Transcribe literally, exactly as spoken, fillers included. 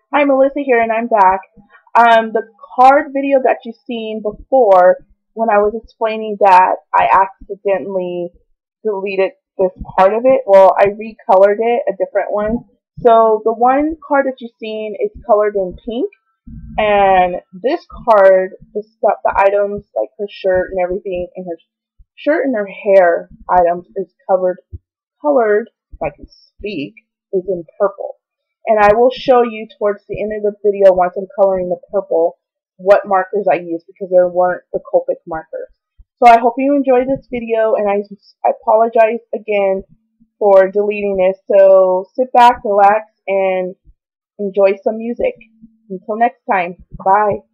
Hi, Melissa here, and I'm back. Um, the card video that you've seen before, when I was explaining that I accidentally deleted this part of it, well, I recolored it, a different one. So the one card that you've seen is colored in pink, and this card, the stuff, the items like her shirt and everything, and her shirt and her hair items is covered, colored, if I can speak, is in purple. And I will show you towards the end of the video, once I'm coloring the purple, what markers I used because there weren't the Copic markers. So I hope you enjoyed this video, and I, I apologize again for deleting this. So sit back, relax, and enjoy some music. Until next time, bye.